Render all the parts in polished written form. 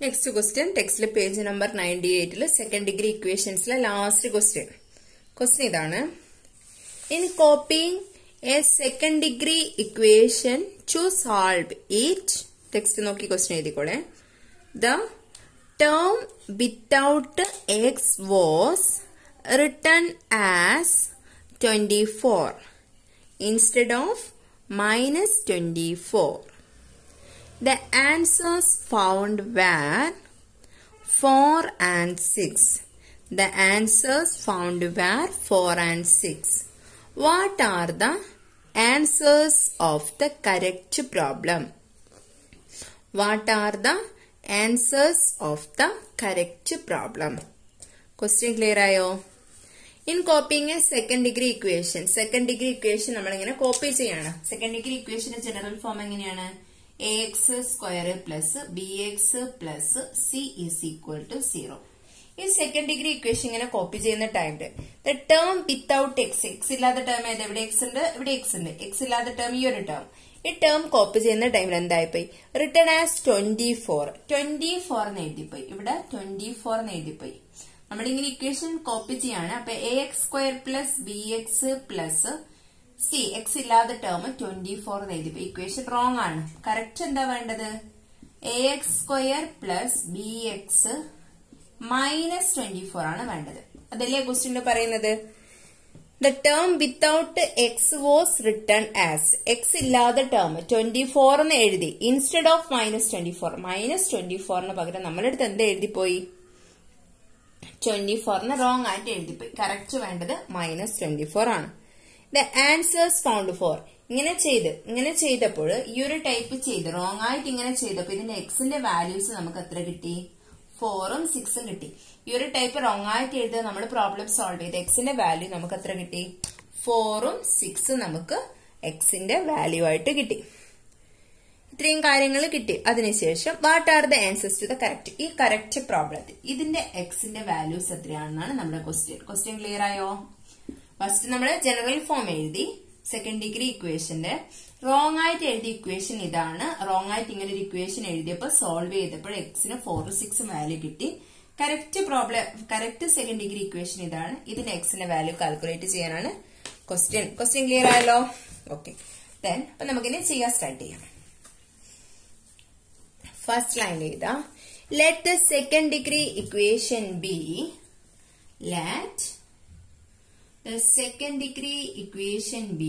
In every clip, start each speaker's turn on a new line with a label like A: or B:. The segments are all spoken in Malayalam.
A: Next question, text page number 98, second degree equations last question. Question idana. In copying a second degree equation to solve it, text nokki question edikode. The term without x was written as 24 instead of minus 24. The answers found were 4 and 6. The answers found were 4 and 6. What are the answers of the correct problem? What are the answers of the correct problem? Question clear ayo? In copying a second degree equation നമ്മൾ copy ചെയ്യാണ്. Second degree equation general form എങ്ങനെയാണ്? ax square plus bx plus c is equal to 0. ഈ സെക്കൻഡ് ഡിഗ്രി ഇക്വേഷൻ ഇങ്ങനെ കോപ്പി ചെയ്യുന്ന ടൈമില് ദ ടേം വിത്തൌട്ട് എക്സ് ഇല്ലാത്ത ടേം ഏത്? ഇവിടെ എക്സ് ഉണ്ട്, ഇവിടെ എക്സ് ഉണ്ട്. എക്സ് ഇല്ലാത്ത ടേം ഈ ഒരു ടേം. ഈ ടേം കോപ്പി ചെയ്യുന്ന ടൈമിൽ എന്തായിപ്പോയി? റിട്ടേൺ ആസ് 24 എന്ന് എഴുതിപ്പോയി. ഇവിടെ 24 എന്ന് എഴുതിപ്പോയി. നമ്മളിങ്ങനെ ഇക്വേഷൻ കോപ്പി ചെയ്യാണ്. അപ്പൊ a x square plus b x plus c x ഇല്ലാത്ത ടേം 24 എന്ന് എഴുതിപ്പോയി. ഇക്വേഷൻ റോങ് ആണ്. കറക്റ്റ് എന്താ വേണ്ടത്? A x square plus b x minus 24 ആണ് വേണ്ടത്. അതല്ലേ ക്വസ്റ്റ്യനിൽ പറയുന്നത്? The term without x was written as x ഇല്ലാത്ത ടേം 24 എന്ന് എഴുതി. ഇൻസ്റ്റെഡ് ഓഫ് മൈനസ് 24 പകരം നമ്മളെടുത്ത് എന്താ എഴുതിപ്പോയി? 24 റോങ് ആയിട്ട് എഴുതിപ്പോയി. കറക്റ്റ് വേണ്ടത് മൈനസ് 24 ആണ്. The answers found for. ഇങ്ങനെ ചെയ്തപ്പോൾ ഈ ഒരു ടൈപ്പ് ചെയ്ത് റോങ് ആയിട്ട് ഇങ്ങനെ ചെയ്തപ്പോൾ ഇതിന്റെ എക്സിന്റെ വാല്യൂസ് നമുക്ക് എത്ര കിട്ടി? 4ഉം 6ഉം കിട്ടി. ഈ ഒരു ടൈപ്പ് റോങ് ആയിട്ട് എഴുതുക നമ്മൾ പ്രോബ്ലം സോൾവ് ചെയ്ത് എക്സിന്റെ വാല്യൂ നമുക്ക് എത്ര കിട്ടി? 4ഉം 6ഉം നമുക്ക് എക്സിന്റെ വാല്യൂ ആയിട്ട് കിട്ടി. ഇത്രയും കാര്യങ്ങൾ കിട്ടി. അതിനുശേഷം what are the answers to the correct? ഈ കറക്റ്റ് പ്രോബ്ലത്തിൽ ഇതിന്റെ എക്സിന്റെ വാല്യൂസ് എത്രയാണെന്നാണ് നമ്മുടെ ക്വസ്റ്റ്യൻ ക്ലിയർ ആയോ? ഫസ്റ്റ് നമ്മൾ ജനറൽ ഫോം എഴുതി സെക്കൻഡ് ഡിഗ്രി ഇക്വേഷന്റെ. റോങ് ആയിട്ട് എഴുതിയ ഇക്വേഷൻ ഇതാണ്. റോങ് ആയിട്ട് ഇങ്ങനെ ഒരു ഇക്വേഷൻ എഴുതിയപ്പോൾ സോൾവ് ചെയ്തപ്പോൾ എക്സിന് 4 6 വാല്യൂ കിട്ടി. കറക്റ്റ് സെക്കൻഡ് ഡിഗ്രി ഇക്വേഷൻ ഇതാണ്. ഇതിന് എക്സിന്റെ വാല്യൂ കാൽക്കുലേറ്റ് ചെയ്യാനാണ് ക്വസ്റ്റ്യൻ ക്ലിയർ ആയല്ലോ? ഓക്കെ. ദെൻ അപ്പൊ നമുക്കിനി ചെയ്യാൻ സ്റ്റാർട്ട് ചെയ്യാം. ഫസ്റ്റ് ലൈൻ എഴുതാ. Let the second degree equation be the second degree equation be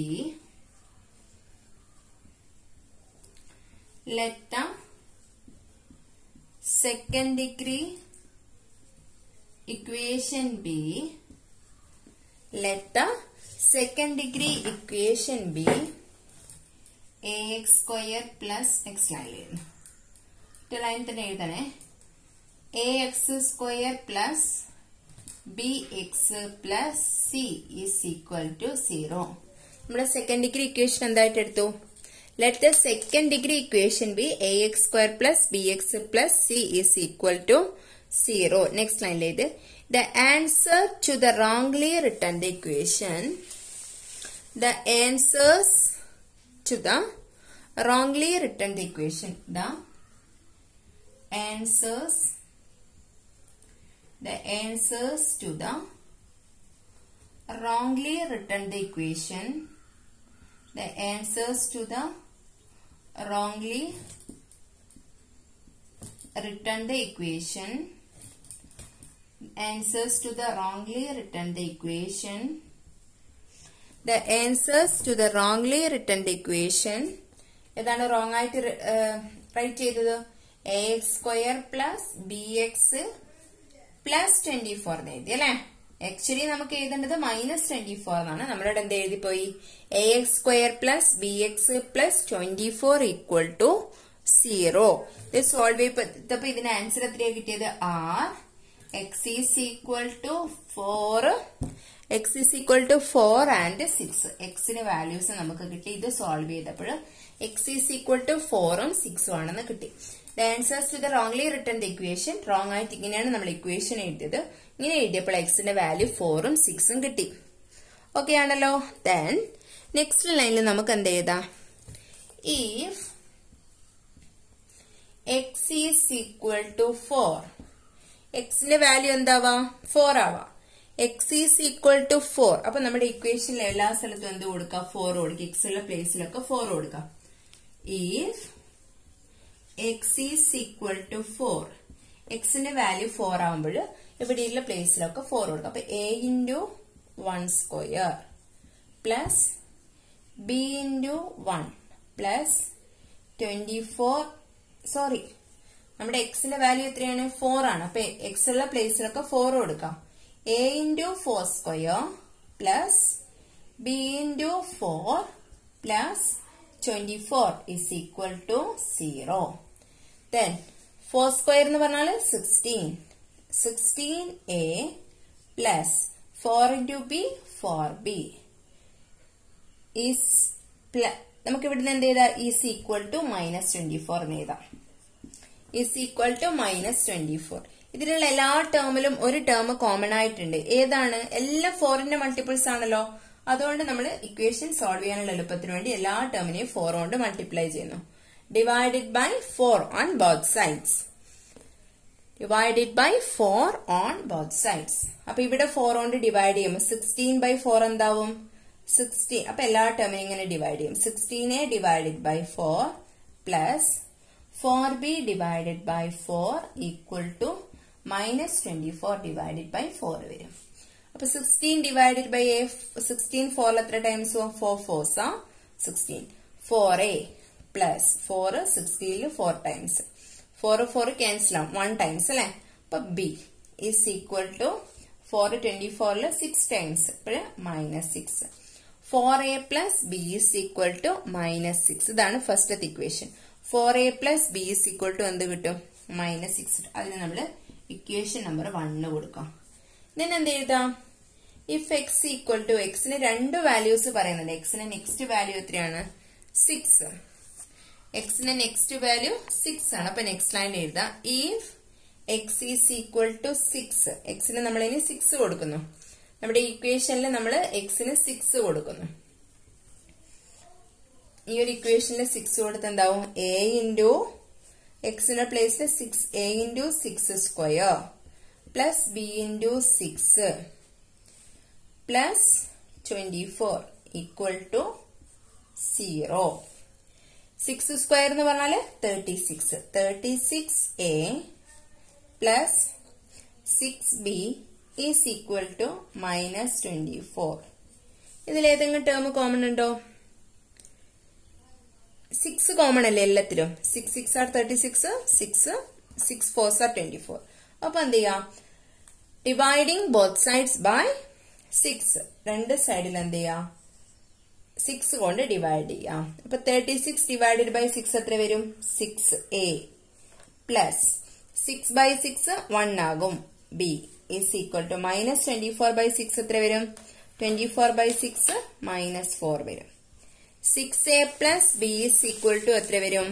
A: let the second degree equation be ax square plus x line തന്നെ എഴുതണേ. ax square plus bx plus c is equal to 0. നമ്മുടെ സെക്കൻഡ് ഡിഗ്രി ഇക്വേഷൻ എന്തായിട്ട് എടുത്തു? Let the second degree equation be ax square plus bx plus c is equal to 0. Next ലൈനിലേത് the answer to the wrongly written equation. The answers to the wrongly written equation. The answers to the wrongly written equation. The answers to the wrongly written equation. Answers to the wrongly written equation. The answers to the wrongly written equation. ഏതാണ് റോങ് ആയിട്ട് റൈറ്റ് ചെയ്തത്? ax square plus bx plus 24 എന്ന് എഴുതി അല്ലെ? ആക്ച്വലി നമുക്ക് എഴുതേണ്ടത് മൈനസ് 24 എന്നാണ്. നമ്മളിവിടെ എന്ത് എഴുതിപ്പോയി? ax square plus bx plus 24 equal to 0. ഇത് സോൾവ് ചെയ്തപ്പോ ഇതിന്റെ ആൻസർ എത്രയാണ് കിട്ടിയത്? r x is equal to 4 and 6. എക്സിന് വാല്യൂസ് നമുക്ക് കിട്ടി. ഇത് സോൾവ് ചെയ്തപ്പോൾ x is equal to 4ഉം 6ഉം ആണെന്ന് കിട്ടി. The answers to the wrongly written equation. Wrong ആയിട്ട് ഇങ്ങനെയാണ് നമ്മൾ ഇക്വേഷൻ എഴുതിയത്. ഇങ്ങനെ എഴുതിയപ്പോൾ എക്സിന്റെ വാല്യൂ 4ഉം 6ഉം കിട്ടി. ഓക്കെ ആണല്ലോ? ദെൻ നെക്സ്റ്റ് ലൈനിൽ നമുക്ക് എന്ത് എഴുതാം? if x is equal to 4. എക്സിന്റെ വാല്യൂ എന്താവാ? 4 ആവാം. X is equal to 4. അപ്പൊ നമ്മുടെ ഇക്വേഷനിൽ എല്ലാ സ്ഥലത്തും എന്ത് കൊടുക്കാം? 4 കൊടുക്കുക. എക്സ് ഉള്ള പ്ലേസിലൊക്കെ 4 കൊടുക്കാം. If x is equal to 4, എക്സിന്റെ വാല്യൂ 4 ആവുമ്പോൾ ഇവിടെയുള്ള പ്ലേസിലൊക്കെ 4 കൊടുക്കാം. അപ്പൊ a into 1 square plus b into 1 plus 24. Sorry, നമ്മുടെ എക്സിന്റെ വാല്യൂ എത്രയാണ്? 4 ആണ്. അപ്പൊ എക്സ് ഉള്ള പ്ലേസിലൊക്കെ 4 കൊടുക്കാം. a into 4 square plus b into 4 plus 24 is equal to 0. Then 4 square എന്ന് പറഞ്ഞാൽ 16. 16a plus 4 into b 4b is നമുക്ക് ഇവിടുന്ന് എന്ത് ചെയ്താ? is equal to minus 24 എന്ന് എഴുതാം. is equal to minus 24. ഇതിലുള്ള എല്ലാ ടേമിലും ഒരു ടേം കോമൺ ആയിട്ടുണ്ട്. ഏതാണ്? എല്ലാം 4ന്റെ മൾട്ടിപ്പിൾസ് ആണല്ലോ. അതുകൊണ്ട് നമ്മൾ ഇക്വേഷൻ സോൾവ് ചെയ്യാനുള്ള എളുപ്പത്തിന് വേണ്ടി എല്ലാ ടേമിനെയും 4 കൊണ്ട് മൾട്ടിപ്ലൈ ചെയ്യുന്നു. Divided by 4 on both sides. Divided by 4 on both sides. അപ്പൊ ഇവിടെ 4 കൊണ്ട് ഡിവൈഡ് ചെയ്യുമ്പോൾ 16 ബൈ 4 എന്താവും? 16. അപ്പൊ എല്ലാ ടേമിനും ഇങ്ങനെ ഡിവൈഡ് ചെയ്യും. 16a divided by 4 plus 4b divided by 4 equal to minus 24 divided by 4 വരും. അപ്പൊ 16 ഡിവൈഡഡ് ബൈ 16 4 എത്ര times? 4 4s 16. 4a plus 4 16 4 times. 4 4 cancel ആവും. 1 ടൈംസ് അല്ലെ. അപ്പൊ b is equal to 4 24 6 times. അപ്പോൾ minus 6. 4a plus b is equal to minus 6. ഇതാണ് ഫസ്റ്റത്തെ equation. 4a plus b is equal to എന്ത് കിട്ടും? മൈനസ് 6. അതിന് നമ്മൾ ഇക്വേഷൻ നമ്പർ 1 കൊടുക്കാം. then എന്ത് എഴുതാം? if x ഈക്വൽ ടു എക്സിന് രണ്ട് വാല്യൂസ് പറയുന്നുണ്ട്. എക്സിന് നെക്സ്റ്റ് വാല്യൂ എത്രയാണ്? 6. എക്സിന് നെക്സ്റ്റ് വാല്യൂ 6 ആണ്. അപ്പൊ നെക്സ്റ്റ് ലൈൻ എഴുതാം. if x is equal to 6, എക്സിന് നമ്മൾ ഇനി 6 കൊടുക്കുന്നു. നമ്മുടെ ഇക്വേഷനിൽ നമ്മൾ എക്സിന് 6 കൊടുക്കുന്നു. ഈ ഒരു ഇക്വേഷനിൽ 6 കൊടുത്ത് എന്താവും? a ഇൻറ്റു എക്സിന്റെ പ്ലേസിൽ 6a into 6 square plus b into 6 plus 24 equal to 0. 6 square എന്ന് പറഞ്ഞാല് 36. 36a plus 6b is equal to minus 24. ഇതിൽ ഏതെങ്കിലും ടേം കോമൺ ഉണ്ടോ? 6 കോമൺ അല്ലേ എല്ലാത്തിലും? 6 6 ആർ 36, 6 4s ആർ 24. അപ്പൊ എന്ത് ചെയ്യാം? Dividing both sides by 6. രണ്ട് സൈഡിൽ എന്ത് ചെയ്യാം? 6 കൊണ്ട് ഡിവൈഡ് ചെയ്യാം. അപ്പൊ 36 ഡിവൈഡഡ് ബൈ 6 എത്ര വരും? 6a പ്ലസ് 6 ബൈ 6 1 ആകും. b is equal to minus 24 by 6 എത്ര വരും? 24 ബൈ 6 മൈനസ് 4 വരും. 6a plus b is equal to എത്ര വരും?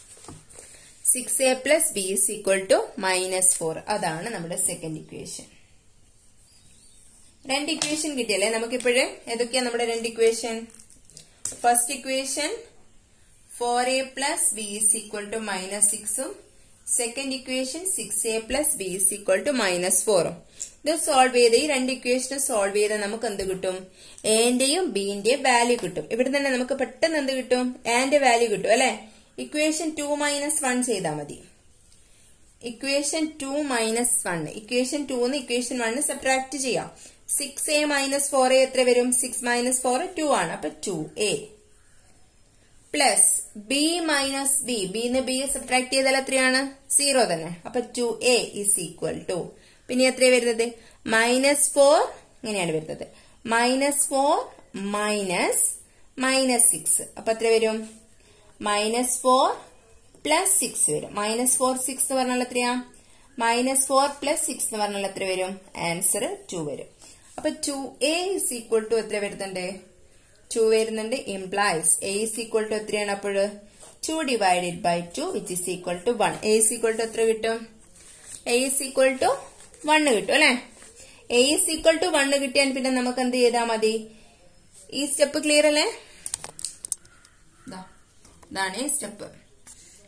A: 6a plus b is equal to minus 4. അതാണ് നമ്മുടെ സെക്കൻഡ് ഇക്വേഷൻ. രണ്ട് ഇക്വേഷൻ കിട്ടിയല്ലേ നമുക്കിപ്പോഴേ? ഏതൊക്കെയാ നമ്മുടെ രണ്ട് ഇക്വേഷൻ? First equation 4a plus b is equal to minus 6ഉം second equation 6a plus b is equal to minus 4ഉം. ഇത് സോൾവ് ചെയ്ത് ഈ രണ്ട് ഇക്വേഷനും സോൾവ് ചെയ്താൽ നമുക്ക് എന്ത് കിട്ടും? എന്റെയും ബിന്റെയും വാല്യൂ കിട്ടും. ഇവിടെ തന്നെ നമുക്ക് പെട്ടെന്ന് എന്ത് കിട്ടും? ആന്റെ വാല്യൂ കിട്ടും അല്ലെ? ഇക്വേഷൻ 2 മൈനസ് 1 ചെയ്താൽ മതി. Equation 2 minus 1. Equation 2 equation 1 subtract ചെയ്യാം. 6a മൈനസ് 4a എത്ര വരും? 6 മൈനസ് 4 2 ആണ്. അപ്പൊ 2a plus b minus b. ബിന്ന് b സബ്ട്രാക്ട് ചെയ്താൽ എത്രയാണ്? 0 തന്നെ. അപ്പൊ 2a ഈസ് ഈക്വൽ ടു പിന്നെ എത്ര വരുന്നത്? മൈനസ് 4 ഇങ്ങനെയാണ് വരുന്നത്. Minus 4 minus minus 6. അപ്പൊ എത്ര വരും? മൈനസ് 4 പ്ലസ് 6 വരും. മൈനസ് 4 6 എന്ന് പറഞ്ഞാൽ എത്രയാ? മൈനസ് 4 പ്ലസ് 6 എന്ന് പറഞ്ഞാൽ എത്ര വരും? ആൻസർ 2 വരും. അപ്പൊ 2a ഈസ് ഈക്വൽ ടു എത്ര വരുന്നുണ്ട്? 2 വരുന്നുണ്ട്. Implies a is equal to എത്രയാണ്? അപ്പോൾ 2 divided by 2 which is equal to 1. a is equal to എത്ര കിട്ടും? a ഈസ് ഈക്വൽ ടു 1 കിട്ടും അല്ലെ? a ഈസ് ഈക്വൽ ടു 1 കിട്ടിയാൽ പിന്നെ നമുക്ക് എന്ത് ചെയ്താൽ മതി? ഈ സ്റ്റെപ്പ് ക്ലിയർ അല്ലേ? ഇതാണ് സ്റ്റെപ്പ്.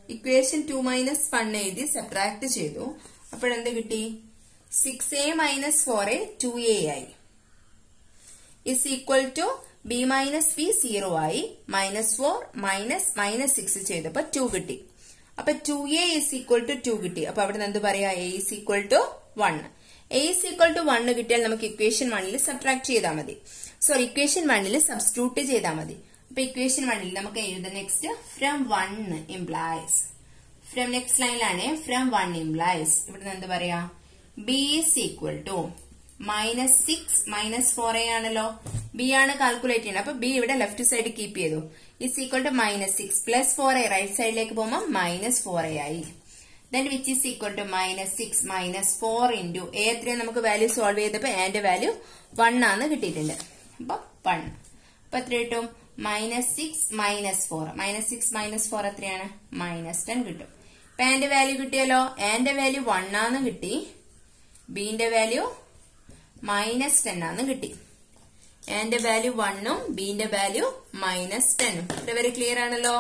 A: ഇക്വേഷൻ 2 മൈനസ് 1 എഴുതി സബ്ട്രാക്ട് ചെയ്തു. അപ്പോഴെന്ത് കിട്ടി? 6a മൈനസ് 4a 2a ആയി. Is equal to b minus b 0 ആയി. -4 മൈനസ് 6 ചെയ്തപ്പോ 2 കിട്ടി. അപ്പൊ 2a ഇസ് ഈക്വൽ ടു 2 കിട്ടി. അപ്പൊ അവിടെ എന്ത് പറയാ? a is equal to 1. a is equal to 1 കിട്ടിയാൽ നമുക്ക് ഇക്വേഷൻ 1ൽ സബ്ട്രാക്ട് ചെയ്താൽ മതി. സോറി, ഇക്വേഷൻ 1ൽ സബ്സ്റ്റിറ്റ്യൂട്ട് ചെയ്താൽ മതി. അപ്പൊ ഇക്വേഷൻ 1ൽ നമുക്ക് എഴുതാം. Next from 1 implies, from next ലൈനിലാണ് ഫ്രം 1 ഇംപ്ലൈസ്. ഇവിടെ എന്ത് പറയാ? b is equal to -6 -4a ആണല്ലോ. b ആണ് കാൽക്കുലേറ്റ് ചെയ്യുന്നത്. അപ്പൊ b ഇവിടെ ലെഫ്റ്റ് സൈഡ് കീപ്പ് ചെയ്തു. Is equal to -6 + 4a right സൈഡിലേക്ക് പോകുമ്പോൾ -4a ആയി. then which is equal to -6 -4 into a എത്രയാണ് നമുക്ക് വാല്യൂ സോൾവ് ചെയ്തപ്പോ എന്റെ വാല്യൂ 1 ആണ് കിട്ടിയിട്ടുണ്ട്. അപ്പൊ 1. അപ്പൊ എത്ര കിട്ടും? -6 -4 -6 -4 എത്രയാണ്? -10 കിട്ടും. അപ്പൊ എന്റെ വാല്യൂ കിട്ടിയല്ലോ. എന്റെ വാല്യൂ 1 ആണ് കിട്ടി. ബിന്റെ വാല്യൂ -10 ആണ് കിട്ടി. എന്റെ വാല്യൂ 1 ഉം ബിന്റെ വാല്യൂ -10 ഉം. ഇത് വെരി ക്ലിയർ ആണല്ലോ.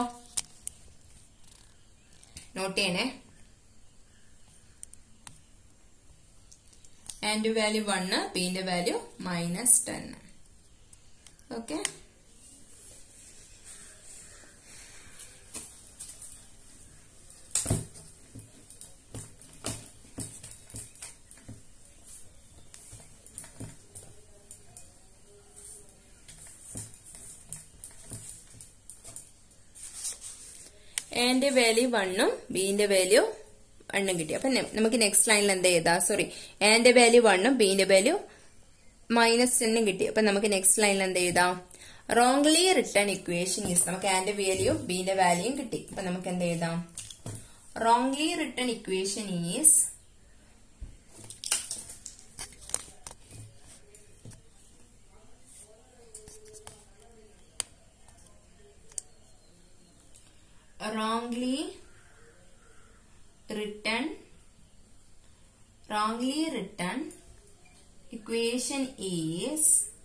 A: നോട്ട് ചെയ്യണേ. എന്റെ വാല്യൂ 1, ബിന്റെ വാല്യൂ -10. ഓക്കെ. എന്റെ വാല്യൂ 1 ഉം ബിന്റെ വാല്യൂ 1 കിട്ടി. അപ്പൊ നമുക്ക് നെക്സ്റ്റ് ലൈനിൽ എന്താ ചെയ്താ? സോറി, എന്റെ വാല്യൂ 1 ഉം ബിന്റെ വാല്യൂ -10 കിട്ടി. അപ്പൊ നമുക്ക് നെക്സ്റ്റ് ലൈനിൽ എന്താ ചെയ്താം? റോങ്ലി റിട്ടേൺ ഇക്വേഷൻ ഈസ്, നമുക്ക് എന്റെ വാല്യൂ ബിന്റെ വാല്യൂയും കിട്ടി. അപ്പൊ നമുക്ക് എന്താ എഴുതാം? Wrongly written equation is wrongly written equation is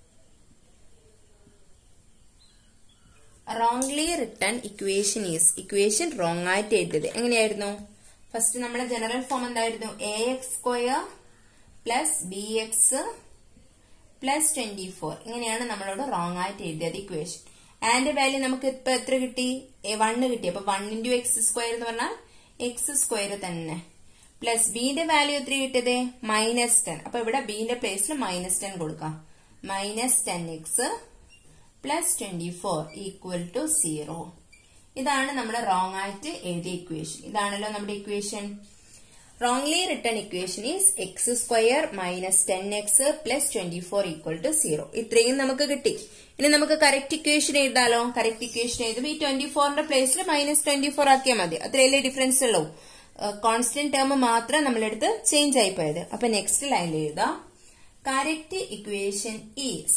A: equation wrong ആയിട്ട് എഴുതിയത് എങ്ങനെയായിരുന്നു? ഫസ്റ്റ് നമ്മുടെ ജനറൽ ഫോം എന്തായിരുന്നു? ax² + bx + 24. ഇങ്ങനെയാണ് നമ്മളോട് റോങ് ആയിട്ട് എഴുതിയത് ഇക്വേഷൻ. ആൻഡ് വാല്യൂ നമുക്ക് ഇപ്പൊ എത്ര കിട്ടി? 1 കിട്ടി. അപ്പൊ 1 × x² എന്ന് പറഞ്ഞാൽ x² തന്നെ. പ്ലസ് ബിന്റെ വാല്യൂ എത്ര കിട്ടിയത്? -10. അപ്പൊ ഇവിടെ ബിന്റെ പ്ലേസിൽ -10 കൊടുക്കാം. -10x + 24 = 0. ഇതാണ് നമ്മുടെ റോങ് ആയിട്ട് എഴുതിയ ഇക്വേഷൻ. ഇതാണല്ലോ നമ്മുടെ equation. Wrongly written equation is x² - 10x + 24 = 0. ഇത്രയും നമുക്ക് കിട്ടി. ഇനി നമുക്ക് കറക്റ്റ് ഇക്വേഷൻ എഴുതാലോ. കറക്റ്റ് ഇക്വേഷൻ എഴുതുമ്പോൾ ഈ 24ന്റെ പ്ലേസിൽ -24 ആക്കിയാൽ മതി. അത്രയല്ലേ ഡിഫറൻസ് ഉള്ളൂ. കോൺസ്റ്റന്റ് ടേം മാത്രം നമ്മളെടുത്ത് ചേഞ്ച് ആയി പോയത്. അപ്പൊ നെക്സ്റ്റ് ലൈനിൽ എഴുതാം. കറക്റ്റ് ഇക്വേഷൻ ഈസ്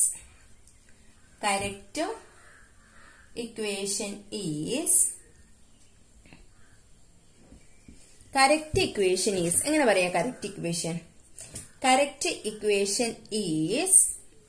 A: എങ്ങനെ പറയാം? കറക്റ്റ് ഇക്വേഷൻ ഈസ്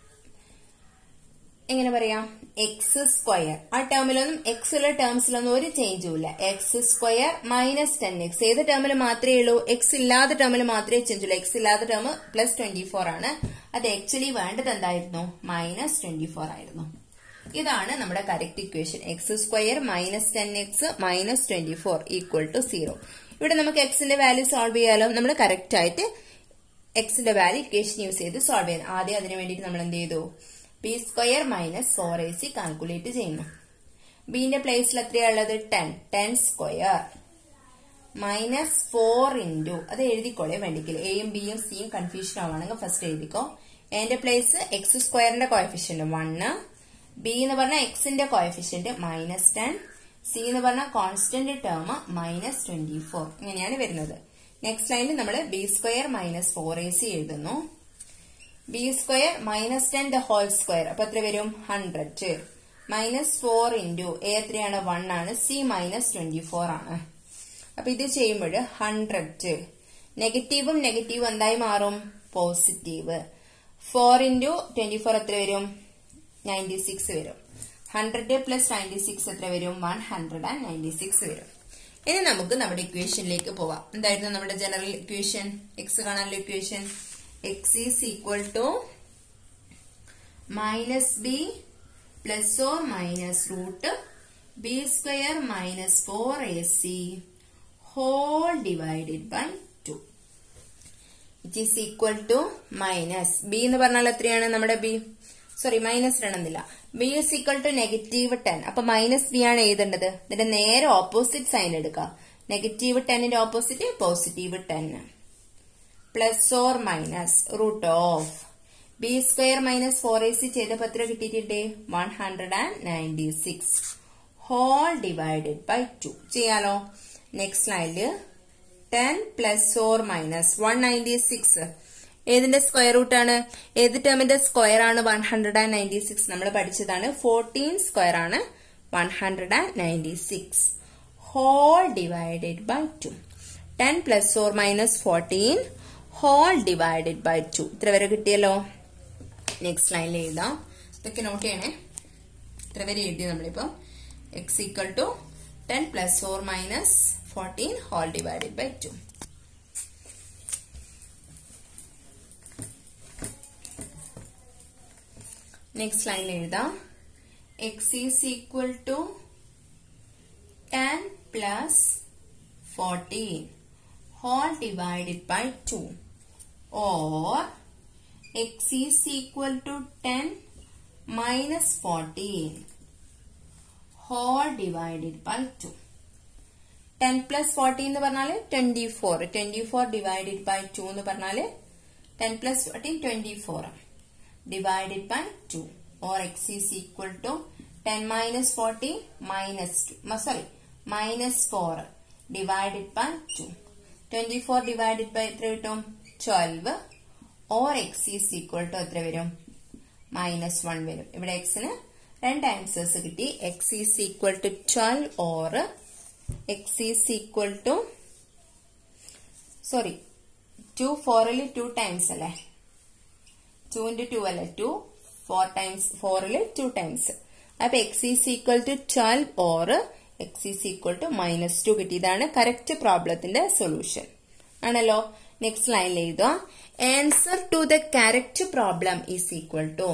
A: എങ്ങനെ പറയാം? x². ആ ടേമിലൊന്നും x ഉള്ള ടേംസിലൊന്നും ഒരു ചേഞ്ചും ഇല്ല. x² - 10x. ഏത് ടേമിൽ മാത്രമേ ഉള്ളൂ? x ഇല്ലാത്ത ടേമിൽ മാത്രമേ ചേഞ്ച് ഉള്ളൂ. x ഇല്ലാത്ത ടേം +24 ആണ്. അത് ആക്ച്വലി വേണ്ടത് എന്തായിരുന്നു? -24 ആയിരുന്നു. ഇതാണ് നമ്മുടെ കറക്റ്റ് ഇക്വേഷൻ. x² - 10x - 24 = 0. ഇവിടെ നമുക്ക് എക്സിന്റെ വാല്യൂ സോൾവ് ചെയ്യാലോ. നമ്മൾ കറക്റ്റ് ആയിട്ട് എക്സിന്റെ വാല്യൂ ഇക്വേഷൻ യൂസ് ചെയ്ത് സോൾവ് ചെയ്യാം. ആദ്യം അതിനു വേണ്ടിയിട്ട് നമ്മൾ എന്ത് ചെയ്തു? b² - 4ac കാൽക്കുലേറ്റ് ചെയ്യുന്നു. ബിന്റെ പ്ലേസിൽ എത്രയാണുള്ളത്? 10² -4 അത് എഴുതിക്കോളെ വേണ്ടിക്കില്ല. എയും ബിയും സിയും കൺഫ്യൂഷൻ ആവുകയാണെങ്കിൽ ഫസ്റ്റ് എഴുതിക്കോ. എന്റെ പ്ലേസ് x²ന്റെ കോഎഫിഷ്യന്റ് 1, ബി എന്ന് പറഞ്ഞാൽ എക്സിന്റെ കോഎഫിഷ്യന്റ് -10, സി എന്ന് പറഞ്ഞാൽ കോൺസ്റ്റന്റ് ടേം -24. ഇങ്ങനെയാണ് വരുന്നത്. നെക്സ്റ്റ് ലൈനിൽ നമ്മൾ b² - 4ac എഴുതുന്നു. b² - 10 the whole square. അപ്പൊ എത്ര വരും? 100. -4 a എത്രയാണ്? 1 ആണ്. c -24 ആണ്. അപ്പൊ ഇത് ചെയ്യുമ്പോൾ 100. നെഗറ്റീവും എന്തായി മാറും? പോസിറ്റീവ്. 4 × 24 എത്ര വരും? 96 വരും. 100 + 96 എത്ര വരും? 196 വരും. ഇനി നമുക്ക് നമ്മുടെ ഇക്വേഷനിലേക്ക് പോവാം. എന്തായിരുന്നു നമ്മുടെ ജനറൽ ഇക്വേഷൻ? എക്സ് കാണാനുള്ള equation x is equal to minus b plus or minus root b square minus 4ac whole divided by 2. It is equal to minus b എന്ന് പറഞ്ഞാൽ എത്രയാണ് നമ്മുടെ ബി? സോറി, മൈനസ് ഇടണമെന്നില്ല. B is equal to -10. അപ്പൊ മൈനസ് ബി ആണ് എഴുതേണ്ടത്. ഇതിന്റെ നേരെ ഓപ്പോസിറ്റ് സൈൻ എടുക്കാം. -10ന്റെ opposite +10 plus or minus root of b square minus 4ac ചെയ്തപ്പോ എത്ര കിട്ടിയിട്ടുണ്ട്? 196 ഹോൾ ഡിവൈഡഡ് ബൈ 2. ചെയ്യാലോ? നെക്സ്റ്റ് ലൈനില് 10 പ്ലസ് ഓർ മൈനസ് 196 ഏതിന്റെ സ്ക്വയർ റൂട്ട് ആണ്? ഏത് ടേമിന്റെ സ്ക്വയർ ആണ് 196? നമ്മൾ പഠിച്ചതാണ്. 14 സ്ക്വയർ ആണ് 196 whole divided by 2. 10 plus or minus 14 whole divided by 2. ഇത്ര വരെ കിട്ടിയല്ലോ. നെക്സ്റ്റ് ലൈനിൽ എഴുതാം. ഇതൊക്കെ നോട്ട് ചെയ്യണേ. ഇത്ര വരെ എഴുതി നമ്മളിപ്പോ. X equal to 10 plus or minus 14 whole divided by 2. Next ലൈനിൽ എഴുതാം. X is equal to 10 plus 14 whole divided by 2 or x is equal to 10 minus 14 whole divided by 2. 10 plus 14 എന്ന് പറഞ്ഞാൽ 24. 24 divided by 2 എന്ന് പറഞ്ഞാൽ 10 plus 14 24 divided by 2 or x is equal to 10 minus 40 minus 2. Sorry, minus 4 divided by 2. 24 divided by എത്ര കിട്ടും? 12 or x is equal to എത്ര വരും? -1 വരും. ഇവിടെ x ന് രണ്ട് ആൻസേഴ്സ് കിട്ടി. x is equal to 12 or x is equal to 2 4 2 times അല്ലേ? 2 into 2 അല്ലേ? 2 4 ടൈംസ് 4 2 ടൈംസ്. അപ്പൊ x is equal to 12 or x is equal to -2 കിട്ടി. ഇതാണ് കറക്റ്റ് പ്രോബ്ലത്തിന്റെ സൊല്യൂഷൻ ആണല്ലോ. നെക്സ്റ്റ് ലൈനിൽ എഴുതുക. Answer to the correct problem is equal to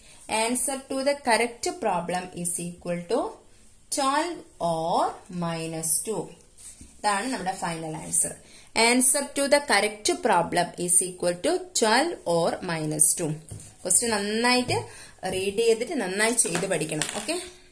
A: 12 or -2. ഇതാണ് നമ്മുടെ final answer. Answer to the correct problem is equal to 12 or -2. Question നന്നായിട്ട് റീഡ് ചെയ്തിട്ട് നന്നായി ചെയ്ത് പഠിക്കണം. ഓക്കെ.